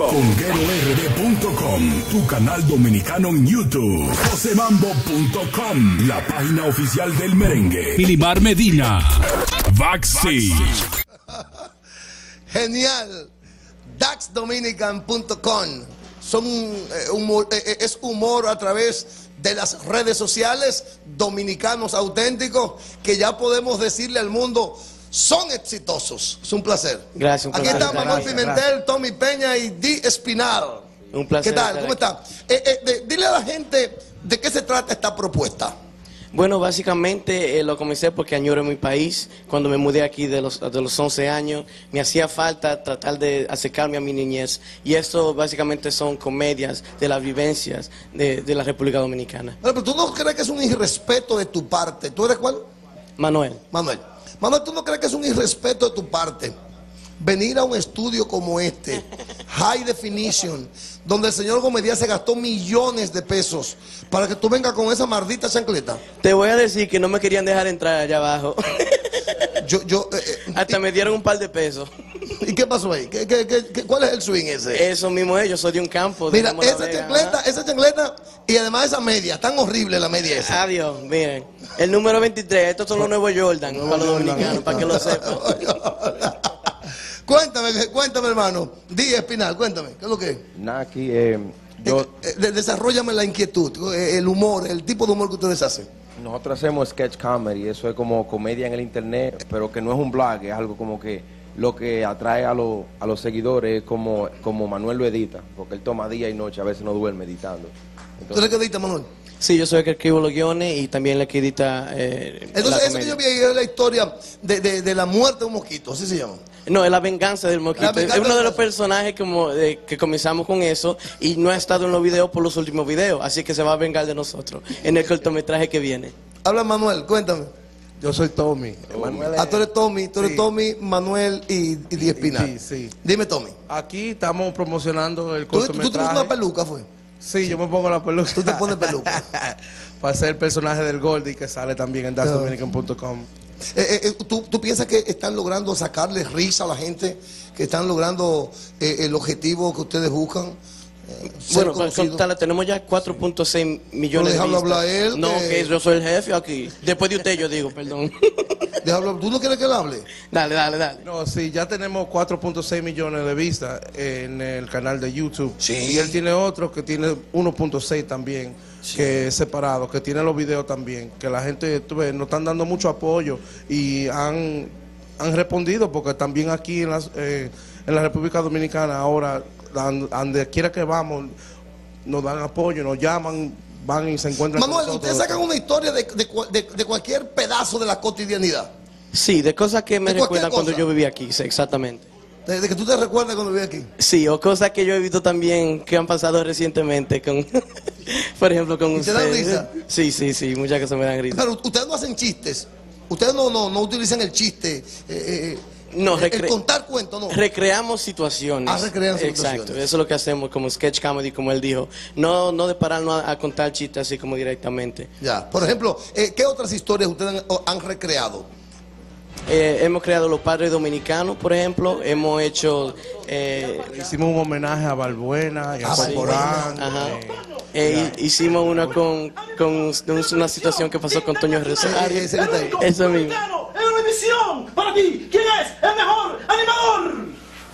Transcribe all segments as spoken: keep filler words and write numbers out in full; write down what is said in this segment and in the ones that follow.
com. conguero r d punto com, tu canal dominicano en YouTube. josemambo punto com, la página oficial del merengue. Filimar Medina, Backstage. Genial. dax dominican punto com. Son eh, humor, eh, es humor a través de las redes sociales, dominicanos auténticos que ya podemos decirle al mundo son exitosos. Es un placer. Gracias. Un Aquí placer. está Manuel Pimentel, gracias. Tommy Peña y Di Espinal. Un placer. ¿Qué tal? ¿Cómo está? Eh, eh, de, dile a la gente de qué se trata esta propuesta. Bueno, básicamente eh, lo comencé porque añoro mi país. Cuando me mudé aquí de los, de los once años, me hacía falta tratar de acercarme a mi niñez. Y esto básicamente son comedias de las vivencias de, de la República Dominicana. Pero, pero tú no crees que es un irrespeto de tu parte. ¿Tú eres cuál? Manuel. Manuel. Manuel, ¿tú no crees que es un irrespeto de tu parte venir a un estudio como este, High Definition, donde el señor Gómez Díaz se gastó millones de pesos para que tú vengas con esa maldita chancleta? Te voy a decir que no me querían dejar entrar allá abajo. Yo, yo, eh, eh, Hasta me dieron un par de pesos. ¿Y qué pasó ahí? ¿Qué, qué, qué, ¿Cuál es el swing ese? Eso mismo es, yo soy de un campo. De Mira, esa chancleta, esa chancleta y además esa media, tan horrible la media esa. Adiós, miren. El número veintitrés, estos son los nuevos Jordan, para los dominicanos, para que lo sepan. Cuéntame, cuéntame, hermano. Di Espinal, cuéntame, ¿qué es lo que es? Nada, aquí eh, yo... Eh, eh, desarróllame la inquietud, eh, el humor, el tipo de humor que ustedes hacen. Nosotros hacemos sketch comedy, eso es como comedia en el internet, pero que no es un blog, es algo como que lo que atrae a, lo, a los seguidores es como, como Manuel lo edita, porque él toma día y noche, a veces no duerme editando. Entonces, ¿Tú eres que edita, Manuel? Sí, yo soy el que escribo los guiones y también el que edita eh, Entonces, la eso que yo vi ahí es la historia de, de, de la muerte de un mosquito, así se llama. No, es la venganza del mosquito. venganza Es uno de del los personajes como, de, que comenzamos con eso y no ha estado en los videos por los últimos videos, así que se va a vengar de nosotros en el cortometraje que viene. Habla Manuel, cuéntame. Yo soy Tommy. Manuel, ah, tú eres Tommy, tú eres sí. Tommy, Manuel y, y Di Espinal. Sí, sí. Dime, Tommy. Aquí estamos promocionando el ¿Tú, cortometraje. ¿Tú tienes una peluca, fue? Sí, yo me pongo la peluca. Tú te pones peluca. Para ser el personaje del Goldie que sale también en dax dominican punto com. Eh, eh, ¿tú, ¿Tú piensas que están logrando sacarle risa a la gente? ¿Que están logrando eh, el objetivo que ustedes buscan? Eh, bueno, para contarle, tenemos ya cuatro punto seis millones no, de vistas. Hablar a él, no, que... que yo soy el jefe aquí. Después de usted yo digo, perdón. Déjalo, ¿tú no quieres que él hable? Dale, dale, dale. No, sí, ya tenemos cuatro punto seis millones de vistas en el canal de YouTube. Sí. Y él tiene otro que tiene uno punto seis también, sí, que es separado, que tiene los videos también. Que la gente, tú ves, nos están dando mucho apoyo y han, han respondido, porque también aquí en, las, eh, en la República Dominicana ahora, donde quiera que vamos, nos dan apoyo, nos llaman, van y se encuentran Manuel, con nosotros. ¿ustedes sacan una historia de, de, de, de cualquier pedazo de la cotidianidad? Sí, de cosas que me ¿De recuerdan cosa? cuando yo vivía aquí, sí, exactamente. Desde que tú te recuerdas cuando viví aquí. Sí, o cosas que yo he visto también que han pasado recientemente con, por ejemplo, con ¿Y te dan ustedes. risa? Sí, sí, sí, muchas cosas me dan risa. Pero ustedes no hacen chistes. Ustedes no, no, no utilizan el chiste. Eh, eh, No, el, recre- el contar cuentos, no. Recreamos situaciones. Ah, recrean situaciones. Exacto, eso es lo que hacemos como sketch comedy, como él dijo. No, no de pararnos a, a contar chistes así como directamente. Ya. Por ejemplo, eh, ¿qué otras historias ustedes han, han recreado? Eh, hemos creado Los Padres Dominicanos, por ejemplo. Hemos hecho... Eh, Hicimos un homenaje a Balbuena y a Ah, sí. Corporán. Ajá. eh, Eh, hicimos una con, con una situación que pasó con Toño Rosario. Ese que está ahí. Eso mismo. ¡Es una misión para ti! ¿Quién es el mejor animador?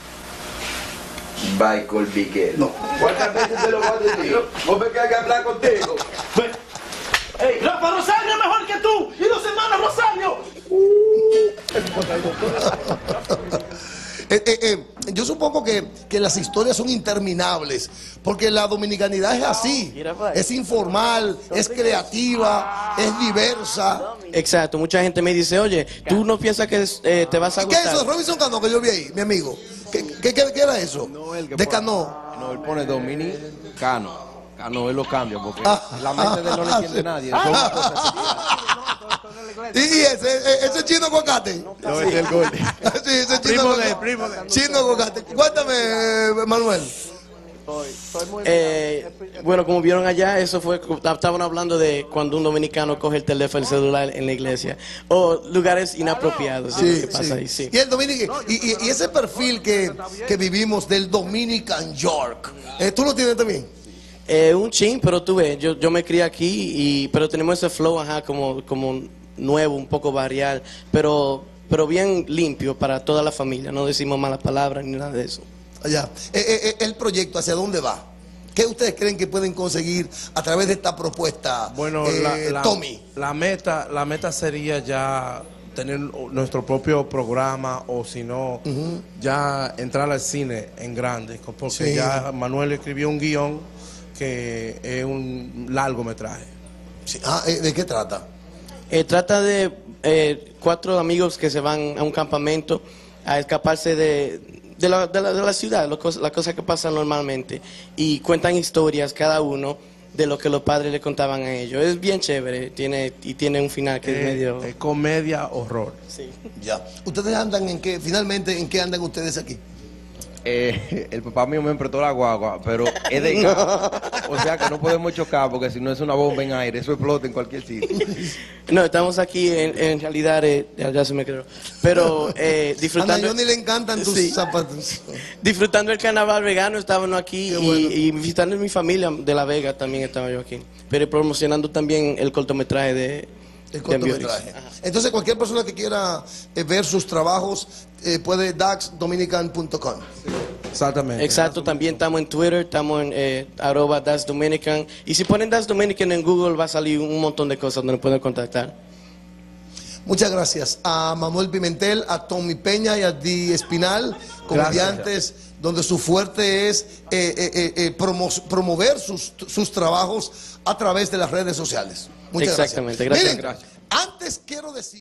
Michael Miguel. No. ¿Cuántas veces te lo voy a decir? ¿Vos me que hay que hablar contigo? Ven. ¡Ey, Rafa Rosario es mejor que tú! ¡Y los hermanos Rosario! Eh, eh, eh, yo supongo que, que las historias son interminables, porque la dominicanidad es así, es informal, es creativa, es diversa. Exacto, mucha gente me dice, oye, tú no piensas que eh, te vas a ¿Y qué es gustar. eso? Robinson Cano que yo vi ahí, mi amigo. ¿Qué, qué, qué- qué era eso? no, él que De pone- Cano. No, él pone Dominicano. Cano, él lo cambia, porque Ah, la mente de él no le ah, entiende sí. nadie. Son cosas ¿Y, y ese, ese chino aguacate? No, es el Goldie. Sí, ese chino Primo de él, aguacate. primo de él. Chino aguacate. Cuéntame, Manuel. Eh, bueno, como vieron allá, eso fue, estaban hablando de cuando un dominicano coge el teléfono, el celular en la iglesia, o lugares inapropiados. Sí, ¿Qué pasa sí. ahí? Sí. Y, el Dominic, y, y- y ese perfil que, que vivimos del Dominican York, eh, ¿tú lo tienes también? Eh, un chin, pero tú ves, yo, yo me crié aquí, y, pero tenemos ese flow, ajá, como, como nuevo, un poco barrial, pero, pero bien limpio para toda la familia, no decimos malas palabras ni nada de eso. Allá. Eh, eh, eh, el proyecto, ¿hacia dónde va? ¿Qué ustedes creen que pueden conseguir a través de esta propuesta, Bueno, eh, la, la- Tommy? la meta, la meta sería ya tener nuestro propio programa o si no, ya entrar al cine en grande, porque Sí. ya Manuel escribió un guión que es un largometraje. Sí. Ah, eh, ¿de qué trata? Eh, trata de eh, cuatro amigos que se van a un campamento a escaparse de, de, la, de, la, de la ciudad, lo cos- las cosas que pasan normalmente, y cuentan historias cada uno de lo que los padres le contaban a ellos. Es bien chévere, tiene y tiene un final que es, Es, medio... es comedia, horror. Sí. Ya. ¿Ustedes andan en qué? Finalmente, ¿en qué andan ustedes aquí? Eh, el papá mío me prestó la guagua, pero es de gas. O sea que no podemos chocar porque si no es una bomba en aire, eso explota en cualquier sitio. No, estamos aquí en, en realidad, eh, ya, ya se me quedó, pero eh, A disfrutando... Johnny le encantan tus Sí. zapatos. Disfrutando el carnaval vegano, estábamos aquí, Qué y, bueno. y visitando a mi familia de La Vega, también estaba yo aquí, pero promocionando también el cortometraje de El de cortometraje. Ambioris. Ajá. Entonces, cualquier persona que quiera eh, ver sus trabajos eh, puede dax dominican punto com. Exactamente. Exacto, también estamos en Twitter, estamos en eh, arroba Das Dominican, y si ponen Das Dominican en Google va a salir un montón de cosas donde nos pueden contactar. Muchas gracias a Manuel Pimentel, a Tommy Peña y a Di Espinal, comediantes donde su fuerte es eh, eh, eh, eh, promo- promover sus, sus trabajos a través de las redes sociales. Muchas Exactamente, gracias. gracias. Miren, antes quiero decir...